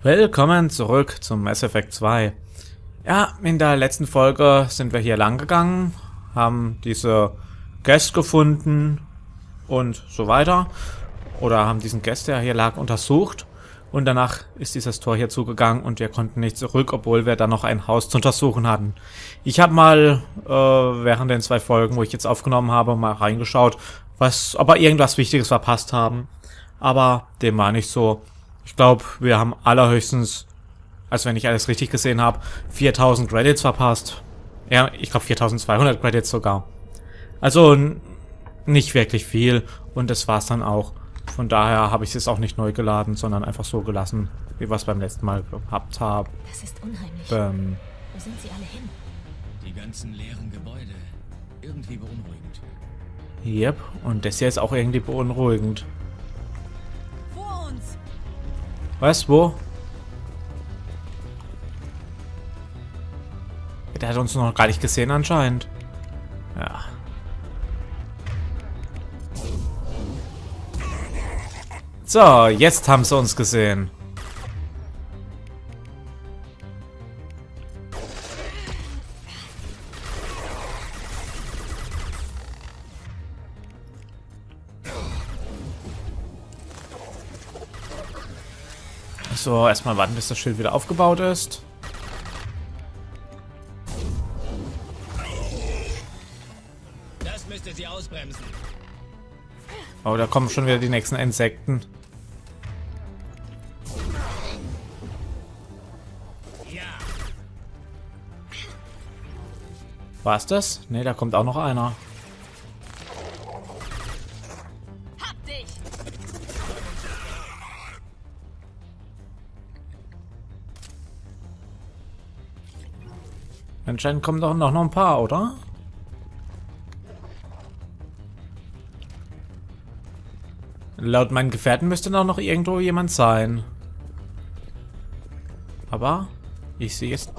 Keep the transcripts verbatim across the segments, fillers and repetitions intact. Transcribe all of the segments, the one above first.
Willkommen zurück zum Mass Effect zwei. Ja, in der letzten Folge sind wir hier lang gegangen, haben diese Guest gefunden und so weiter. Oder haben diesen Guest, der hier lag, untersucht. Und danach ist dieses Tor hier zugegangen und wir konnten nicht zurück, obwohl wir dann noch ein Haus zu untersuchen hatten. Ich habe mal äh, während den zwei Folgen, wo ich jetzt aufgenommen habe, mal reingeschaut, was, ob wir irgendwas Wichtiges verpasst haben. Aber dem war nicht so. Ich glaube, wir haben allerhöchstens, also wenn ich alles richtig gesehen habe, viertausend Credits verpasst. Ja, ich glaube viertausendzweihundert Credits sogar. Also nicht wirklich viel und das war's dann auch. Von daher habe ich es jetzt auch nicht neu geladen, sondern einfach so gelassen, wie wir es beim letzten Mal gehabt haben. Das ist unheimlich. Ähm, Wo sind sie alle hin? Die ganzen leeren Gebäude. Irgendwie beunruhigend. yep, und das hier ist auch irgendwie beunruhigend. Vor uns! Was? Wo? Der hat uns noch gar nicht gesehen anscheinend. Ja. So, jetzt haben sie uns gesehen. So, erstmal warten, bis das Schild wieder aufgebaut ist. Das müsste sie ausbremsen. Oh, da kommen schon wieder die nächsten Insekten. Ja. War's das? Ne, da kommt auch noch einer. Hab dich! Anscheinend kommen doch noch, noch ein paar, oder? Laut meinen Gefährten müsste doch noch irgendwo jemand sein. Aber ich sehe jetzt...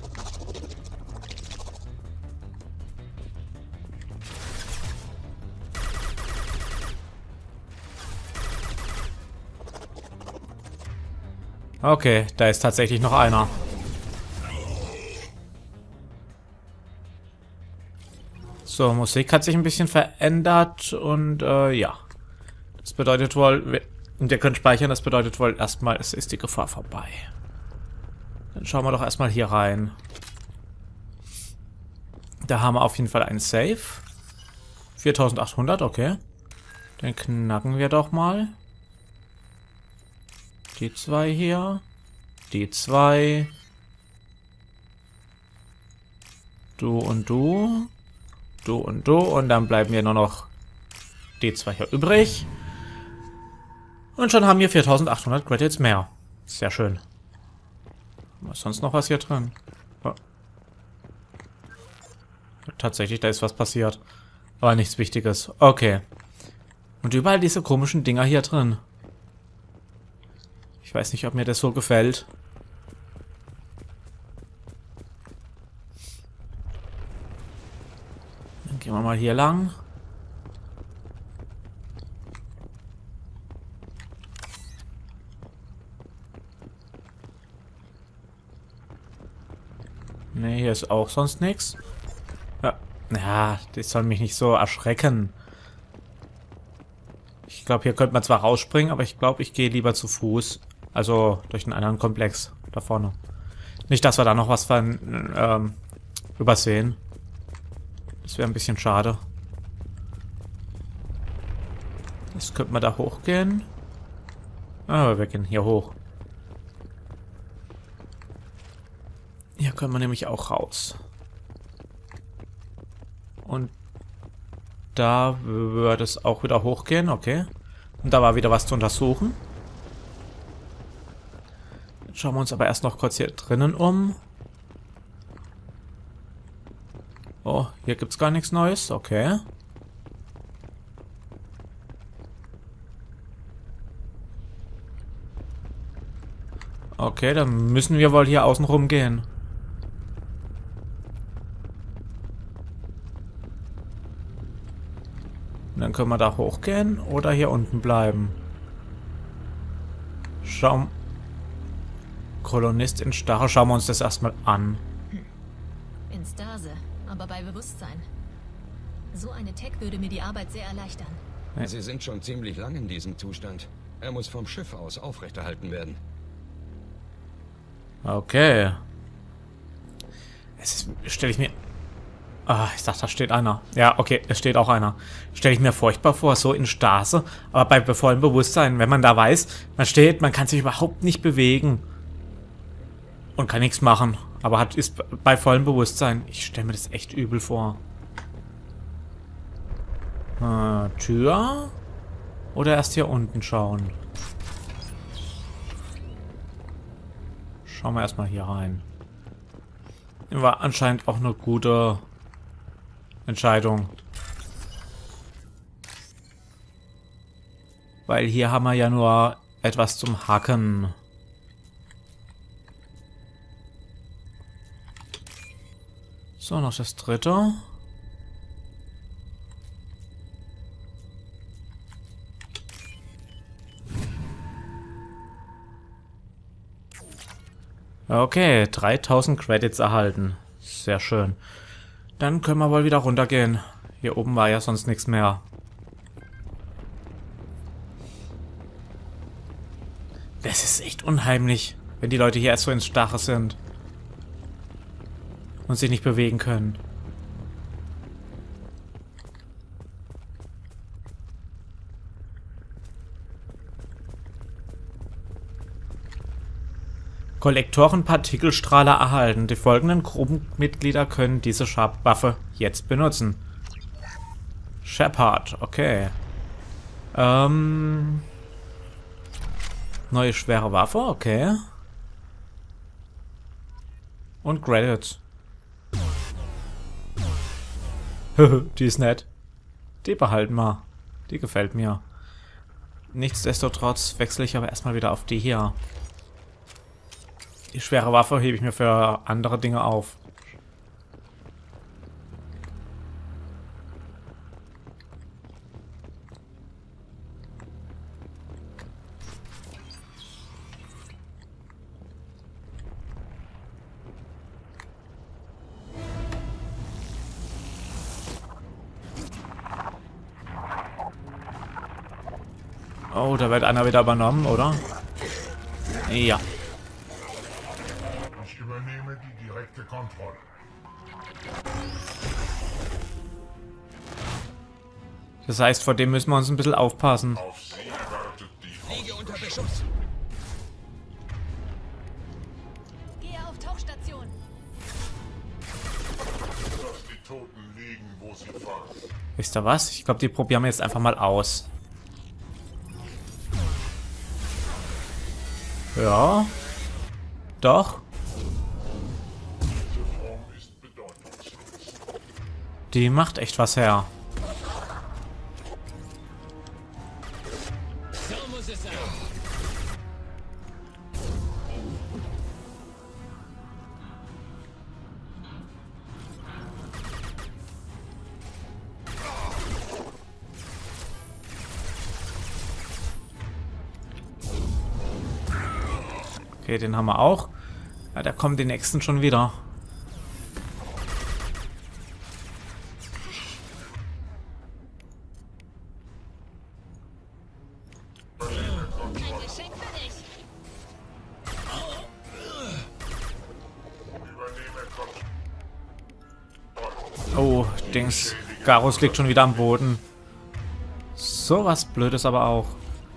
Okay, da ist tatsächlich noch einer. So, Musik hat sich ein bisschen verändert und äh, ja. Das bedeutet wohl, und ihr könnt speichern, das bedeutet wohl erstmal, es ist die Gefahr vorbei. Dann schauen wir doch erstmal hier rein. Da haben wir auf jeden Fall einen Safe. viertausendachthundert, okay. Den knacken wir doch mal. Die zwei hier. Die zwei. Du und du. Du und du. Und dann bleiben wir nur noch die zwei hier übrig. Und schon haben wir viertausendachthundert Credits mehr. Sehr schön. Was ist sonst noch was hier drin? Oh. Tatsächlich, da ist was passiert. Aber nichts Wichtiges. Okay. Und überall diese komischen Dinger hier drin. Ich weiß nicht, ob mir das so gefällt. Dann gehen wir mal hier lang. Ne, hier ist auch sonst nichts. Ja, ja, das soll mich nicht so erschrecken. Ich glaube, hier könnte man zwar rausspringen, aber ich glaube, ich gehe lieber zu Fuß. Also durch einen anderen Komplex da vorne. Nicht, dass wir da noch was von, ähm, übersehen. Das wäre ein bisschen schade. Jetzt könnte man da hochgehen. Ah, wir gehen hier hoch. Hier können wir nämlich auch raus. Und da würde es auch wieder hochgehen, okay. Und da war wieder was zu untersuchen. Jetzt schauen wir uns aber erst noch kurz hier drinnen um. Oh, hier gibt es gar nichts Neues, okay. Okay, dann müssen wir wohl hier außen rum gehen. Und dann können wir da hochgehen oder hier unten bleiben. Schauen. Kolonist in Stachel. Schauen wir uns das erstmal an. In Stase, aber bei Bewusstsein. So eine Tech würde mir die Arbeit sehr erleichtern. Sie sind schon ziemlich lang in diesem Zustand. Er muss vom Schiff aus aufrechterhalten werden. Okay. Es stelle ich mir... Ah, ich dachte, da steht einer. Ja, okay, es steht auch einer. Stelle ich mir furchtbar vor, so in Stase. Aber bei vollem Bewusstsein, wenn man da weiß, man steht, man kann sich überhaupt nicht bewegen. Und kann nichts machen. Aber hat ist bei vollem Bewusstsein. Ich stelle mir das echt übel vor. Äh, Tür? Oder erst hier unten schauen? Schauen wir erstmal hier rein. War anscheinend auch eine gute Entscheidung. Weil hier haben wir ja nur etwas zum Hacken. So, noch das dritte. Okay, dreitausend Credits erhalten. Sehr schön. Dann können wir wohl wieder runtergehen. Hier oben war ja sonst nichts mehr. Das ist echt unheimlich, wenn die Leute hier erst so ins Starre sind. Und sich nicht bewegen können. Kollektoren-Partikelstrahler erhalten. Die folgenden Gruppenmitglieder können diese Waffe jetzt benutzen. Shepard, okay. Ähm... Neue schwere Waffe, okay. Und Credits. Die ist nett. Die behalten wir. Die gefällt mir. Nichtsdestotrotz wechsle ich aber erstmal wieder auf die hier. Die schwere Waffe hebe ich mir für andere Dinge auf. Oh, da wird einer wieder übernommen, oder? Ja. Ich übernehme die direkte Kontrolle. Das heißt, vor dem müssen wir uns ein bisschen aufpassen. Auf Sie wartet die Liege unter Beschuss. Gehe auf Tauchstation. Lass die Toten liegen, wo sie fallen. Wisst ihr was? Ich glaube, die probieren wir jetzt einfach mal aus. Ja. Doch. Diese Form ist bedeutungslos. Die macht echt was her. So muss es sein. Okay, den haben wir auch. Ja, da kommen die nächsten schon wieder. Ein Geschenk für dich. Übernehme Kontrolle. Oh, Dings. Garus liegt schon wieder am Boden. So was Blödes aber auch.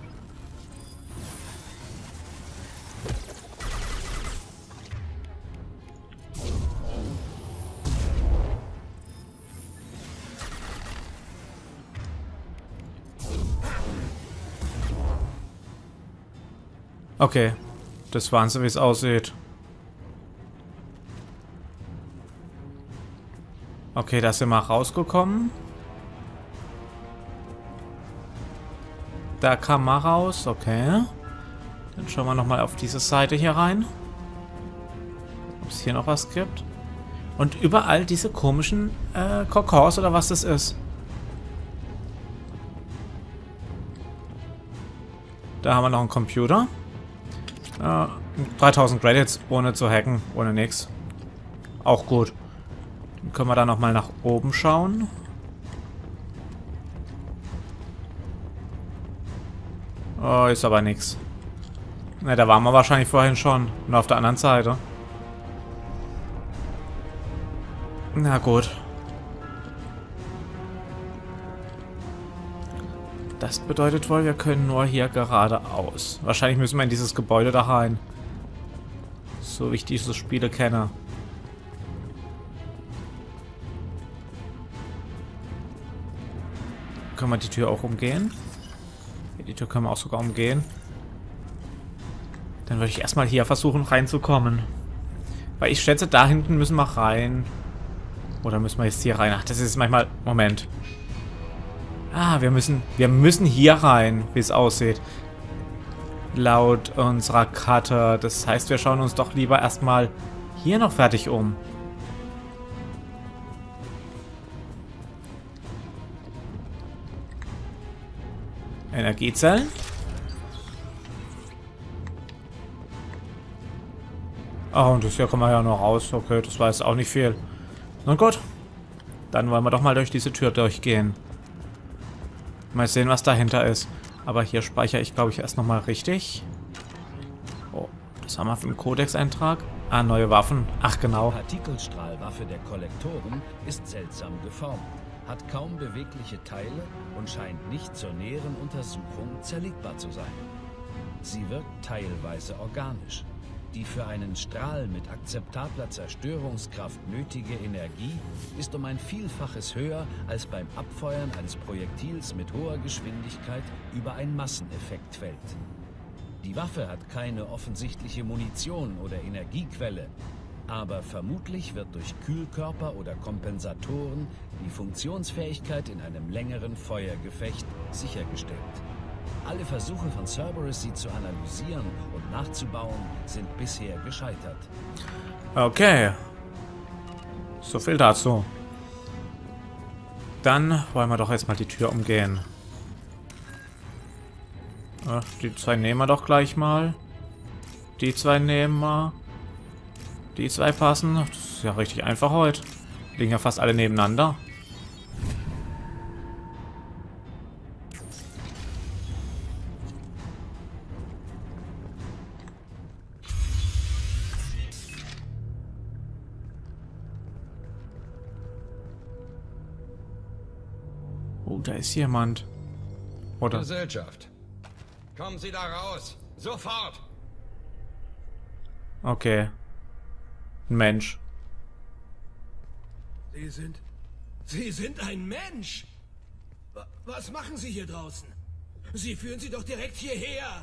Okay, das waren sie, wie es aussieht. Okay, da sind wir rausgekommen. Da kam man raus, okay. Dann schauen wir nochmal auf diese Seite hier rein. Ob es hier noch was gibt. Und überall diese komischen äh, Kokons oder was das ist. Da haben wir noch einen Computer. Äh, dreitausend Credits ohne zu hacken, ohne nix. Auch gut. Dann können wir da nochmal nach oben schauen. Oh, ist aber nix. Ne, da waren wir wahrscheinlich vorhin schon. Nur auf der anderen Seite. Na gut. Das bedeutet wohl, wir können nur hier geradeaus. Wahrscheinlich müssen wir in dieses Gebäude da rein. So wie ich diese Spiele kenne. Können wir die Tür auch umgehen? Die Tür können wir auch sogar umgehen. Dann würde ich erstmal hier versuchen reinzukommen. Weil ich schätze, da hinten müssen wir rein. Oder müssen wir jetzt hier rein? Ach, das ist manchmal... Moment. Ah, wir müssen... Wir müssen hier rein, wie es aussieht. Laut unserer Karte. Das heißt, wir schauen uns doch lieber erstmal hier noch fertig um. Energiezellen. Ah, und das hier kommen wir ja noch raus. Okay, das war jetzt auch nicht viel. Na gut. Dann wollen wir doch mal durch diese Tür durchgehen. Mal sehen, was dahinter ist. Aber hier speichere ich, glaube ich, erst nochmal richtig. Oh, das haben wir für den Codex-Eintrag. Ah, neue Waffen. Ach, genau. Die Partikelstrahlwaffe der Kollektoren ist seltsam geformt, hat kaum bewegliche Teile und scheint nicht zur näheren Untersuchung zerlegbar zu sein. Sie wirkt teilweise organisch. Die für einen Strahl mit akzeptabler Zerstörungskraft nötige Energie ist um ein Vielfaches höher als beim Abfeuern eines Projektils mit hoher Geschwindigkeit über ein Masseneffektfeld. Die Waffe hat keine offensichtliche Munition oder Energiequelle, aber vermutlich wird durch Kühlkörper oder Kompensatoren die Funktionsfähigkeit in einem längeren Feuergefecht sichergestellt. Alle Versuche von Cerberus, sie zu analysieren und nachzubauen, sind bisher gescheitert. Okay. So viel dazu. Dann wollen wir doch jetzt mal die Tür umgehen. Ach, die zwei nehmen wir doch gleich mal. Die zwei nehmen wir. Die zwei passen. Das ist ja richtig einfach heute. Liegen ja fast alle nebeneinander. Oh, da ist jemand. Oder? Gesellschaft. Kommen Sie da raus. Sofort. Okay. Ein Mensch. Sie sind... Sie sind ein Mensch! Wa- Was machen Sie hier draußen? Sie führen Sie doch direkt hierher!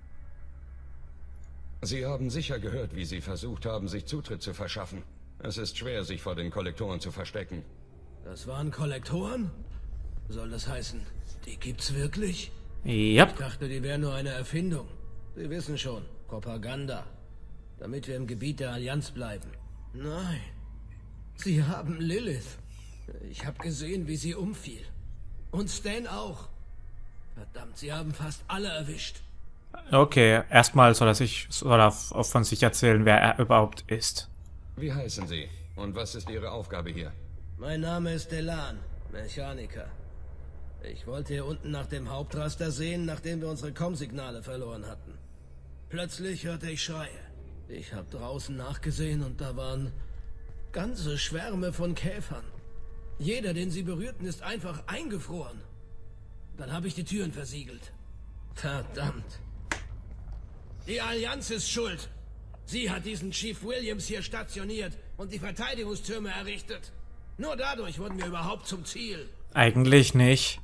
Sie haben sicher gehört, wie Sie versucht haben, sich Zutritt zu verschaffen. Es ist schwer, sich vor den Kollektoren zu verstecken. Das waren Kollektoren? Soll das heißen, die gibt's wirklich? Ja. Ich dachte, die wären nur eine Erfindung. Sie wissen schon, Propaganda. Damit wir im Gebiet der Allianz bleiben. Nein. Sie haben Lilith. Ich habe gesehen, wie sie umfiel. Und Stan auch. Verdammt, sie haben fast alle erwischt. Okay, erstmal soll er sich soll er von sich erzählen, wer er überhaupt ist. Wie heißen Sie? Und was ist Ihre Aufgabe hier? Mein Name ist Delan, Mechaniker. Ich wollte hier unten nach dem Hauptraster sehen, nachdem wir unsere Komm-Signale verloren hatten. Plötzlich hörte ich Schreie. Ich habe draußen nachgesehen und da waren ganze Schwärme von Käfern. Jeder, den sie berührten, ist einfach eingefroren. Dann habe ich die Türen versiegelt. Verdammt. Die Allianz ist schuld. Sie hat diesen Chief Williams hier stationiert und die Verteidigungstürme errichtet. Nur dadurch wurden wir überhaupt zum Ziel. Eigentlich nicht.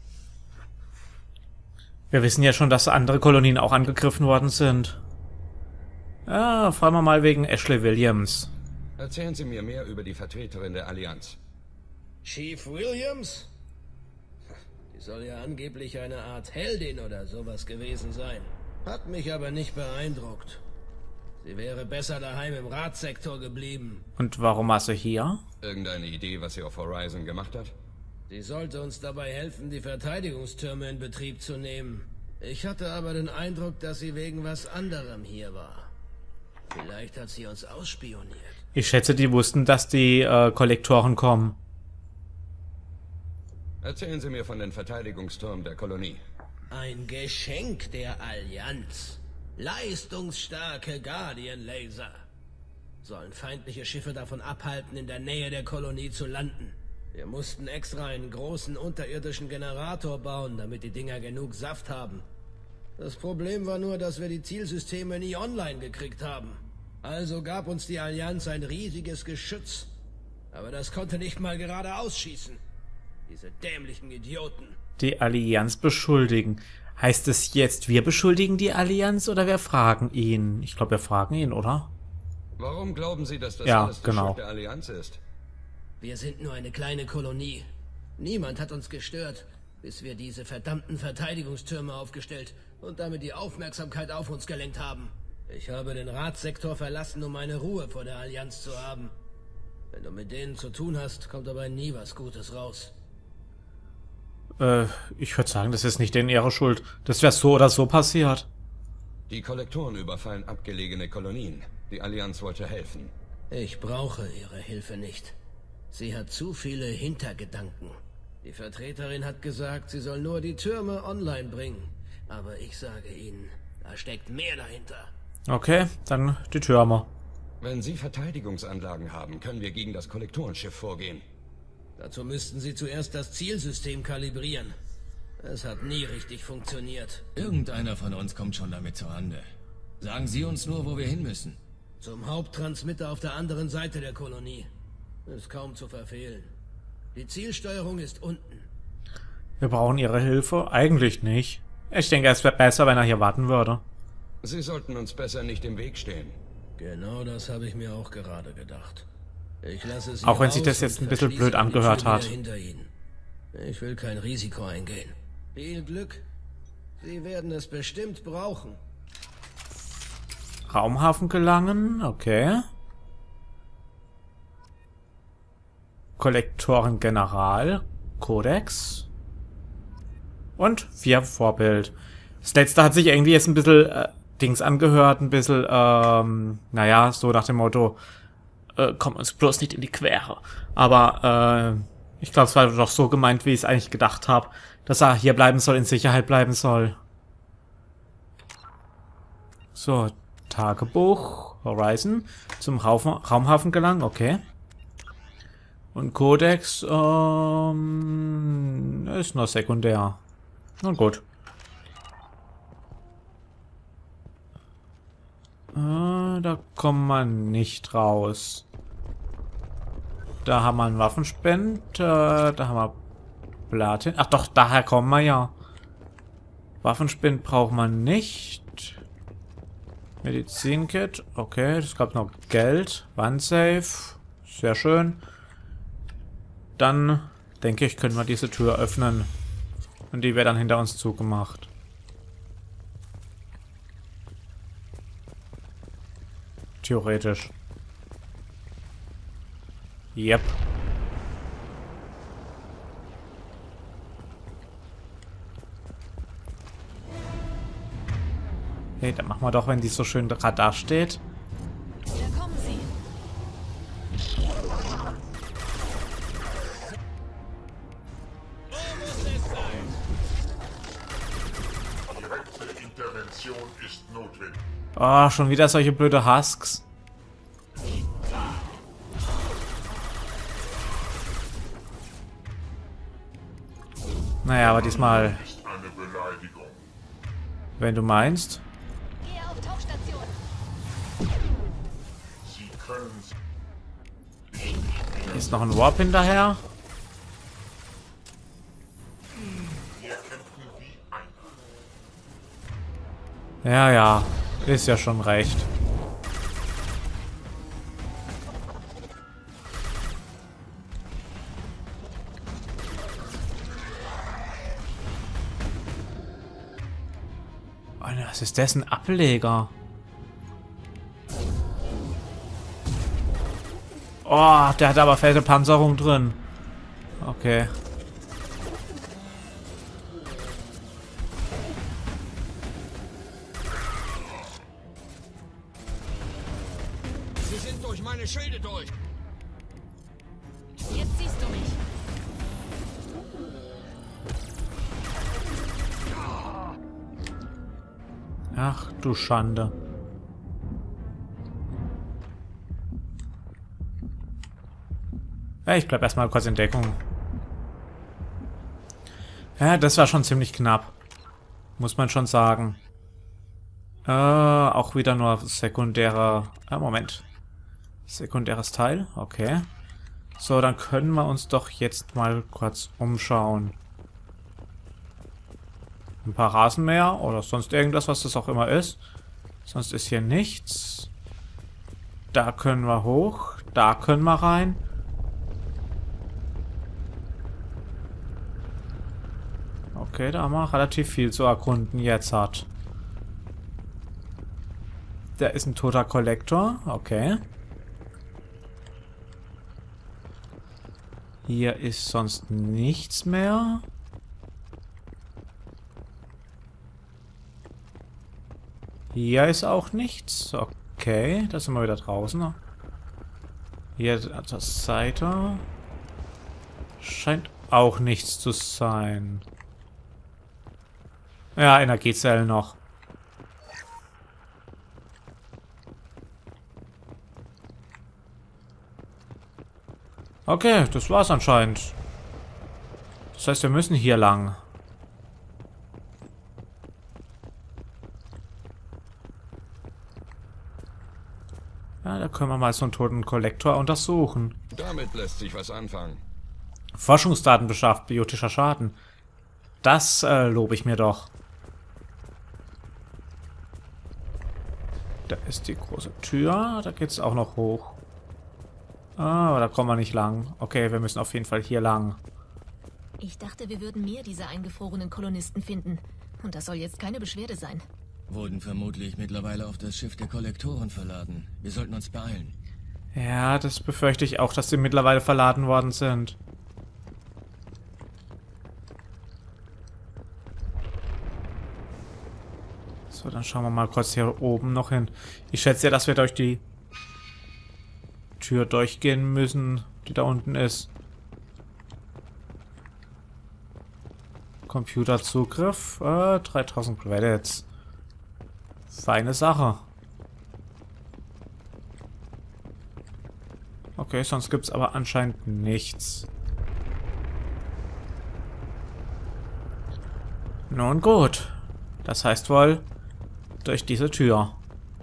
Wir wissen ja schon, dass andere Kolonien auch angegriffen worden sind. Ja, fragen wir mal wegen Ashley Williams. Erzählen Sie mir mehr über die Vertreterin der Allianz. Chief Williams? Die soll ja angeblich eine Art Heldin oder sowas gewesen sein. Hat mich aber nicht beeindruckt. Sie wäre besser daheim im Radsektor geblieben. Und warum war sie hier? Irgendeine Idee, was sie auf Horizon gemacht hat? Sie sollte uns dabei helfen, die Verteidigungstürme in Betrieb zu nehmen. Ich hatte aber den Eindruck, dass sie wegen was anderem hier war. Vielleicht hat sie uns ausspioniert. Ich schätze, die wussten, dass die äh, Kollektoren kommen. Erzählen Sie mir von den Verteidigungsturmen der Kolonie. Ein Geschenk der Allianz. Leistungsstarke Guardian-Laser. Sollen feindliche Schiffe davon abhalten, in der Nähe der Kolonie zu landen. Wir mussten extra einen großen unterirdischen Generator bauen, damit die Dinger genug Saft haben. Das Problem war nur, dass wir die Zielsysteme nie online gekriegt haben. Also gab uns die Allianz ein riesiges Geschütz. Aber das konnte nicht mal geradeaus schießen. Diese dämlichen Idioten. Die Allianz beschuldigen. Heißt es jetzt, wir beschuldigen die Allianz oder wir fragen ihn? Ich glaube, wir fragen ihn, oder? Warum glauben Sie, dass das Ja, alles die genau. Schuld der Allianz ist? Wir sind nur eine kleine Kolonie. Niemand hat uns gestört, bis wir diese verdammten Verteidigungstürme aufgestellt und damit die Aufmerksamkeit auf uns gelenkt haben. Ich habe den Ratssektor verlassen, um meine Ruhe vor der Allianz zu haben. Wenn du mit denen zu tun hast, kommt dabei nie was Gutes raus. Äh, ich würde sagen, das ist nicht in ihrer Schuld. Das wäre so oder so passiert. Die Kollektoren überfallen abgelegene Kolonien. Die Allianz wollte helfen. Ich brauche ihre Hilfe nicht. Sie hat zu viele Hintergedanken. Die Vertreterin hat gesagt, sie soll nur die Türme online bringen. Aber ich sage Ihnen, da steckt mehr dahinter. Okay, dann die Türme. Wenn Sie Verteidigungsanlagen haben, können wir gegen das Kollektorenschiff vorgehen. Dazu müssten Sie zuerst das Zielsystem kalibrieren. Es hat nie richtig funktioniert. Irgendeiner von uns kommt schon damit zur Rande. Sagen Sie uns nur, wo wir hin müssen. Zum Haupttransmitter auf der anderen Seite der Kolonie. Ist kaum zu verfehlen. Die Zielsteuerung ist unten. Wir brauchen ihre Hilfe? Eigentlich nicht. Ich denke, es wäre besser, wenn er hier warten würde. Sie sollten uns besser nicht im Weg stehen. Genau das habe ich mir auch gerade gedacht. Ich lasse Sie Auch wenn sich raus das jetzt und ein bisschen verschließe blöd die angehört Tür hat. wieder hinter Ihnen. Ich will kein Risiko eingehen. Viel Glück. Sie werden es bestimmt brauchen. Raumhafen gelangen, okay. Kollektoren General, Kodex. Und vier Vorbild. Das letzte hat sich irgendwie jetzt ein bisschen äh, Dings angehört, ein bisschen, ähm, naja, so nach dem Motto, äh, komm uns bloß nicht in die Quere. Aber, äh, ich glaube, es war doch so gemeint, wie ich es eigentlich gedacht habe, dass er hier bleiben soll, in Sicherheit bleiben soll. So, Tagebuch, Horizon, zum Raum, Raumhafen gelangen, okay. Und Kodex, ähm, ist nur sekundär. Na gut. Äh, da kommt man nicht raus. Da haben wir einen Waffenspend, äh, da haben wir Platin. Ach doch, daher kommen wir ja. Waffenspend braucht man nicht. Medizinkit, okay, es gab noch Geld. Wandsafe, sehr schön. Dann, denke ich, können wir diese Tür öffnen. Und die wird dann hinter uns zugemacht. Theoretisch. Yep. Hey, dann machen wir doch, wenn die so schön gerade da steht. Da kommen sie. Direkte Intervention ist notwendig. Oh, schon wieder solche blöde Husks. Naja, aber diesmal, Ist eine Beleidigung. wenn du meinst. Gehe auf Tauchstation. Sie können Ist noch ein Warp hinterher. wir kämpfen wie einer. Ja, ja. Ist ja schon recht. Oh, was ist das? Ein Ableger. Oh, der hat aber fette Panzerung drin. Okay. durch meine Schilde durch. Jetzt siehst du mich. Ach du Schande. Ja, ich bleib erstmal kurz in Deckung. Ja, das war schon ziemlich knapp. Muss man schon sagen. Äh, auch wieder nur sekundärer... Ah, Moment. Sekundäres Teil, okay. So, dann können wir uns doch jetzt mal kurz umschauen. Ein paar Rasenmäher oder sonst irgendwas, was das auch immer ist. Sonst ist hier nichts. Da können wir hoch. Da können wir rein. Okay, da haben wir relativ viel zu erkunden jetzt hat. Da ist ein toter Kollektor. Okay. Hier ist sonst nichts mehr. Hier ist auch nichts. Okay, da sind wir wieder draußen. Hier an der Seite scheint auch nichts zu sein. Ja, Energiezellen noch. Okay, das war's anscheinend. Das heißt, wir müssen hier lang. Ja, da können wir mal so einen toten Kollektor untersuchen. Damit lässt sich was anfangen. Forschungsdaten beschafft, biotischer Schaden. Das äh, lobe ich mir doch. Da ist die große Tür. Da geht es auch noch hoch. Ah, aber da kommen wir nicht lang. Okay, wir müssen auf jeden Fall hier lang. Ich dachte, wir würden mehr dieser eingefrorenen Kolonisten finden. Und das soll jetzt keine Beschwerde sein. Wurden vermutlich mittlerweile auf das Schiff der Kollektoren verladen. Wir sollten uns beeilen. Ja, das befürchte ich auch, dass sie mittlerweile verladen worden sind. So, dann schauen wir mal kurz hier oben noch hin. Ich schätze ja, dass wir durch die Tür durchgehen müssen, die da unten ist. Computerzugriff, äh, dreitausend Credits. Feine Sache. Okay, sonst gibt es aber anscheinend nichts. Nun gut. Das heißt wohl durch diese Tür.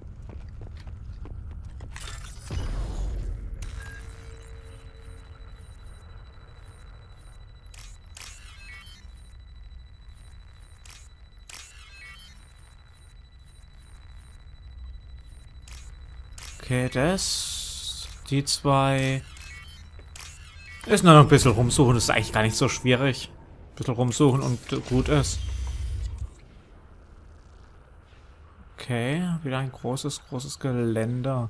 Okay, das... Die zwei... Ist nur noch ein bisschen rumsuchen, das ist eigentlich gar nicht so schwierig. Ein bisschen rumsuchen und gut ist. Okay, wieder ein großes, großes Geländer.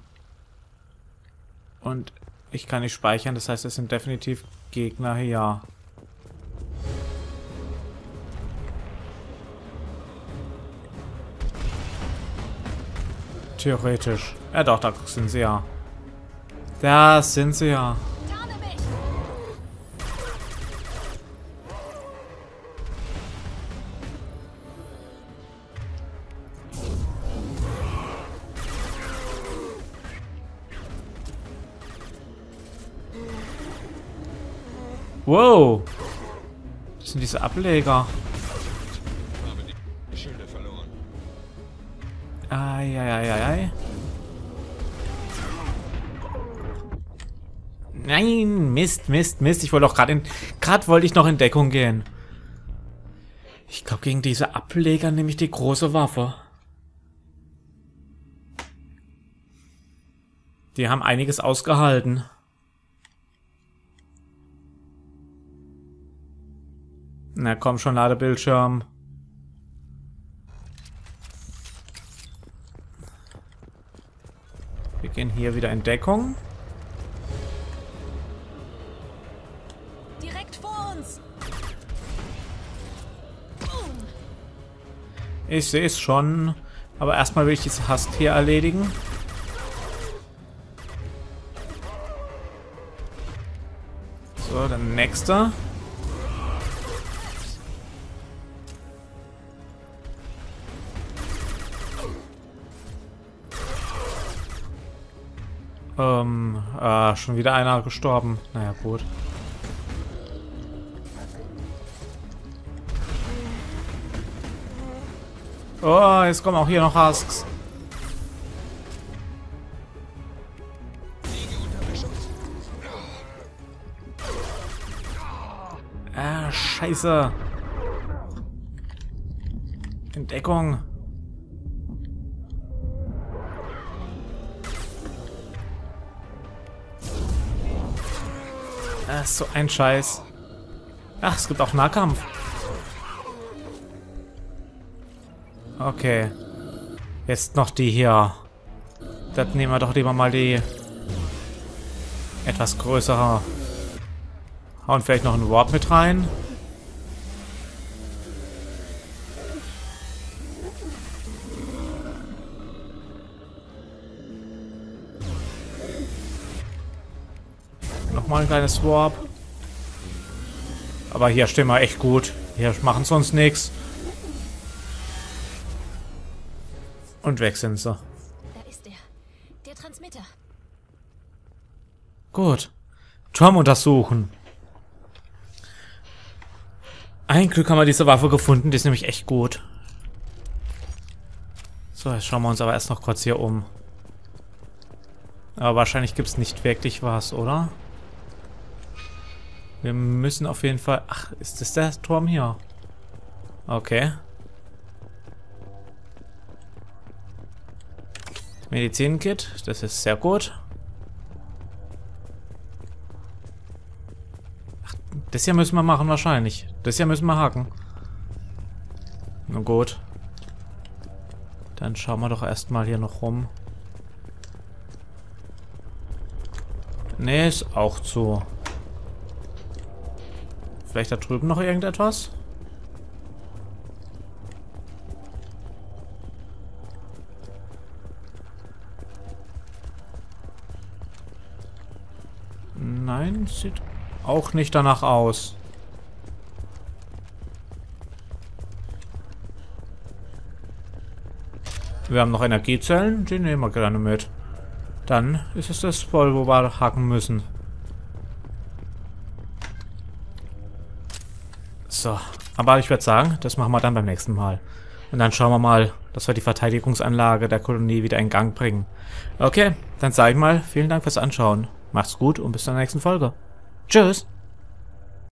Und ich kann nicht speichern, das heißt, es sind definitiv Gegner hier. Theoretisch. Ja doch, da sind sie ja. Da sind sie ja. Wow. Das sind diese Ableger. Ich habe die Schilde verloren. Eieieiei. Nein, Mist, Mist, Mist. Ich wollte doch gerade in... Gerade wollte ich noch in Deckung gehen. Ich glaube, gegen diese Ableger nehme ich die große Waffe. Die haben einiges ausgehalten. Na komm schon, Ladebildschirm. Wir gehen hier wieder in Deckung. Direkt vor uns. Ich sehe es schon. Aber erstmal will ich diese Hust hier erledigen. So, der nächste. Ähm, ah, schon wieder einer gestorben. Naja, gut. Oh, jetzt kommen auch hier noch Husks. Ah, scheiße. Entdeckung. Ah, so ein Scheiß. Ach, es gibt auch Nahkampf. Okay. Jetzt noch die hier. Dann nehmen wir doch lieber mal die etwas größere. Hauen vielleicht noch einen Warp mit rein. Nochmal ein kleines Warp. Aber hier stehen wir echt gut. Hier machen sonst nichts. Und weg sind sie. Da ist er. Der Transmitter. Gut. Turm untersuchen. Ein Glück haben wir diese Waffe gefunden. Die ist nämlich echt gut. So, jetzt schauen wir uns aber erst noch kurz hier um. Aber wahrscheinlich gibt es nicht wirklich was, oder? Wir müssen auf jeden Fall... Ach, ist das der Turm hier? Okay. Medizinkit, das ist sehr gut. Ach, das hier müssen wir machen wahrscheinlich. Das hier müssen wir haken. Na gut. Dann schauen wir doch erstmal hier noch rum. Ne, ist auch zu. Vielleicht da drüben noch irgendetwas? Nein, sieht auch nicht danach aus. Wir haben noch Energiezellen, die nehmen wir gerne mit. Dann ist es das voll, wo wir hacken müssen. So, aber ich würde sagen, das machen wir dann beim nächsten Mal. Und dann schauen wir mal, dass wir die Verteidigungsanlage der Kolonie wieder in Gang bringen. Okay, dann sage ich mal, vielen Dank fürs Anschauen. Macht's gut und bis zur nächsten Folge. Tschüss!